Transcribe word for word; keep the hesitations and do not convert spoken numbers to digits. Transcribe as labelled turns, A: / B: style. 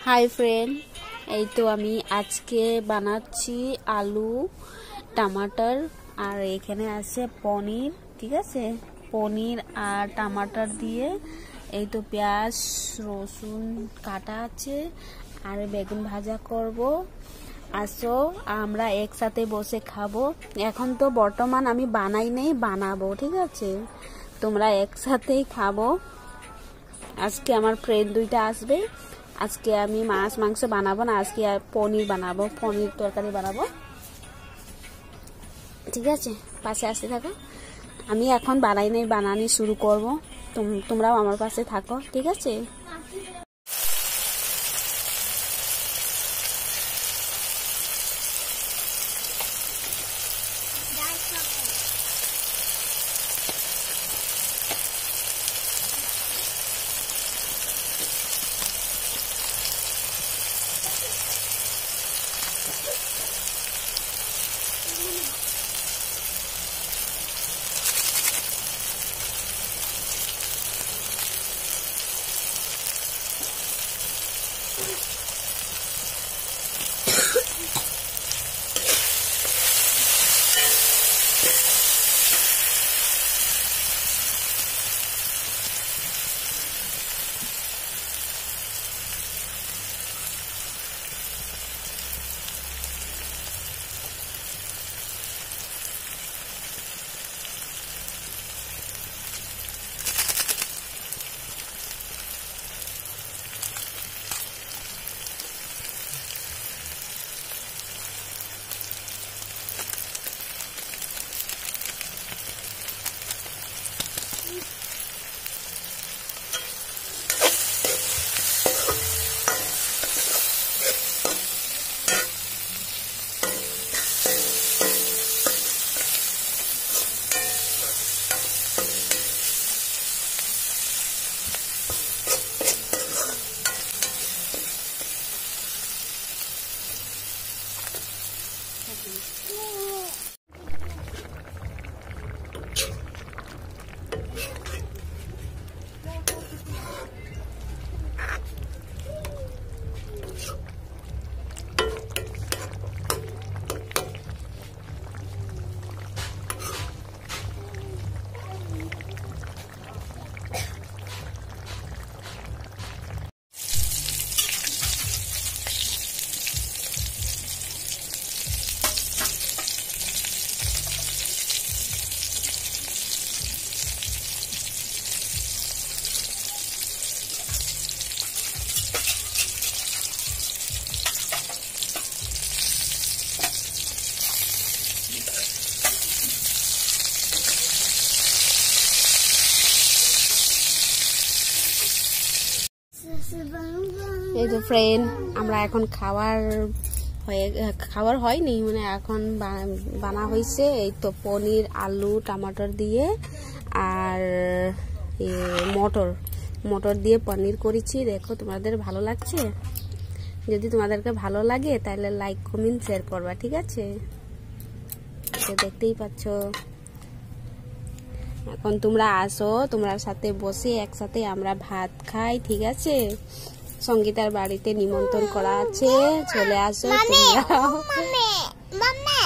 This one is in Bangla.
A: হাই ফ্রেন্ড, এই তো আমি আজকে বানাচ্ছি আলু টমাটার আর এখানে আছে পনির। ঠিক আছে, পনির আর টমাটার দিয়ে এই তো পেঁয়াজ রসুন কাটা আছে আর বেগুন ভাজা করব। আসো আমরা একসাথে বসে খাবো। এখন তো বর্তমান আমি বানাই নেই, বানাবো। ঠিক আছে, তোমরা একসাথেই খাবো। আজকে আমার ফ্রেন্ড দুইটা আসবে। আজকে আমি মাছ মাংস বানাবো না, আজকে পনির বানাবো, পনির তরকারি বানাবো। ঠিক আছে, পাশে আসতে থাকো। আমি এখন বানাই নাই, বানানি শুরু করব। তোমরাও আমার পাশে থাকো। ঠিক আছে, এই তো ফ্রেন্ড, আমরা এখন খাওয়ার হয়ে খাবার হয়নি, মানে এখন বানা হয়েছে। এই তো পনির আলু টমাটোর দিয়ে আর মটর মটর দিয়ে পনির করেছি। দেখো তোমাদের ভালো লাগছে? যদি তোমাদেরকে ভালো লাগে তাহলে লাইক কমেন্ট শেয়ার করবা। ঠিক আছে, তো দেখতেই পাচ্ছ। এখন তোমরা আসো, তোমরা সাথে বসে একসাথে আমরা ভাত খাই। ঠিক আছে, সঙ্গীতার বাড়িতে নিমন্ত্রণ করা আছে, চলে আসো তোমরা।